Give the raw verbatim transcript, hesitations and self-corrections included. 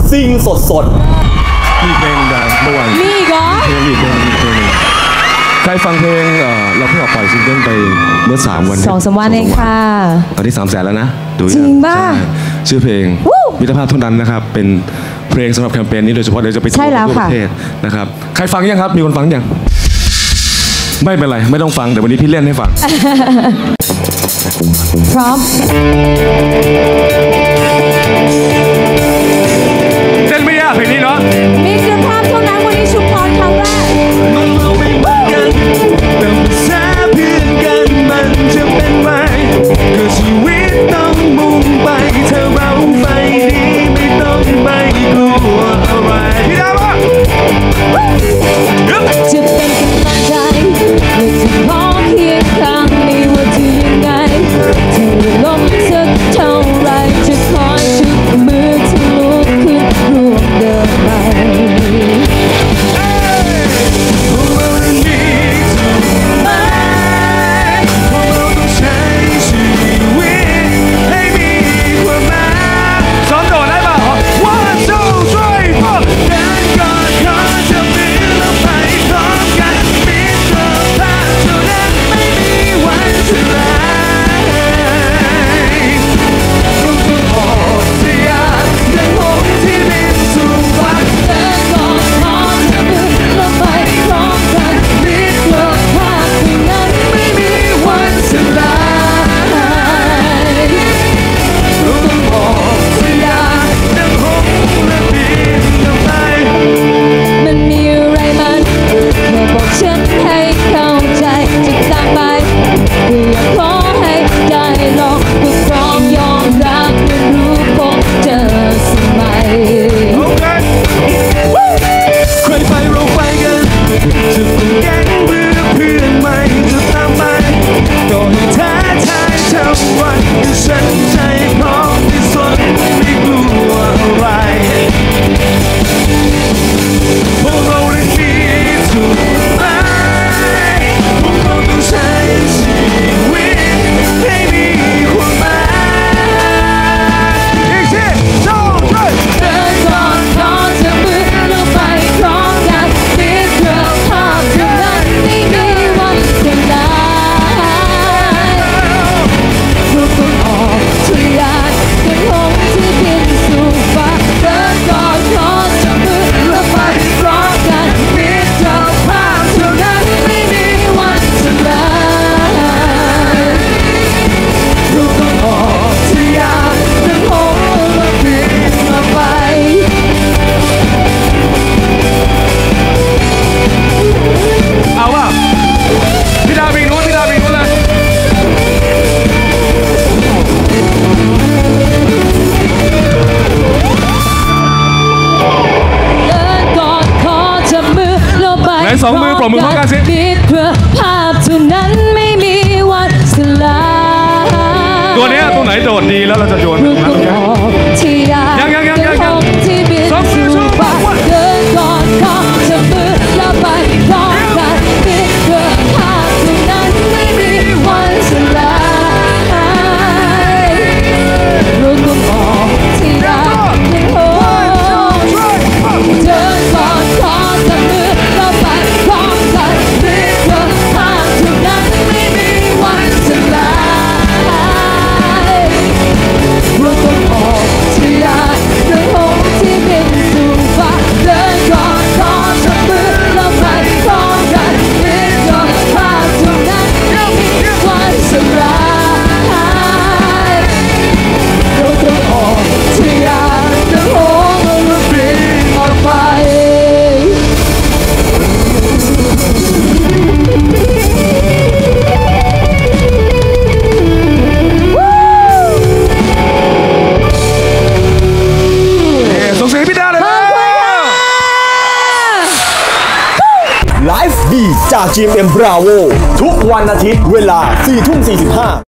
ซิงสดสดมีเพลงดังเมื่อวานมีอีกเหรอเพลงมีเพลงมีเพลงใครฟังเพลงเราเพิ่งออกปล่อยซิงเกิลไปเมื่อสามวันสองสามวันเองค่ะตอนนี้สามแสนแล้วนะดูจริงป่ะชื่อเพลงมิตรภาพเท่านั้นนะครับเป็นเพลงสำหรับแคมเปญนี้โดยเฉพาะเดี๋ยวจะไปทั่วประเทศนะครับใครฟังยังครับมีคนฟังยังไม่เป็นไรไม่ต้องฟังแต่วันนี้พี่เล่นให้ฟังพร้อมเต้นไม่ยากเพลงนี้เนาะมิตรภาพเท่านั้นวันนี้ชุมพรครั้งแรกมันเราไม่เหมือนกันแต่ภาษาเพื่อนกันมันจะเป็นไงก็ชีวิตต้องมุ่งไปเธอเราไปดีไม่ต้องไปกลัวอะไรพี่ดาวะจะเป็นกำลังใจและจะพร้อมเคียงข้างไม่ว่าจะยังไงถึงล้มสักเท่าไรจะคอยชุดมือทะลุขึ้นร่วมเดินไปสองมือปรบมือพร้อมกันสิมิตรภาพเท่านั้นไม่มีวันสลายตัวนี้ตัวไหนโดดดีแล้วเราจะโยนมันยังยังยังยังยังสองมือชูปากเดินก่อนขอจับมือแล้วไปพร้อมกันมิตรภาพเท่านั้นไม่มีวันสลายรู้ตัวออกที่รักยังโหเดินก่อนขอจับมือแล้วไปพร้อมกันมิตรภาพเท่านั้นไม่มีวันสลายรู้ตัวออกที่รักยังโหที่บินสู่ฟ้าเดินก่อนขอจับมือแล้วไปพร้อมกันมิตรภาพเท่านั้นไม่มีวันสลายรู้ตัวออกที่รักยังโหและบินออกไปส่งเสียงพี่ดาเลยไลฟ์ดีจาก จี เอ็ม เอ็ม Bravo ทุกวันอาทิตย์เวลา สี่ทุ่มสี่สิบห้า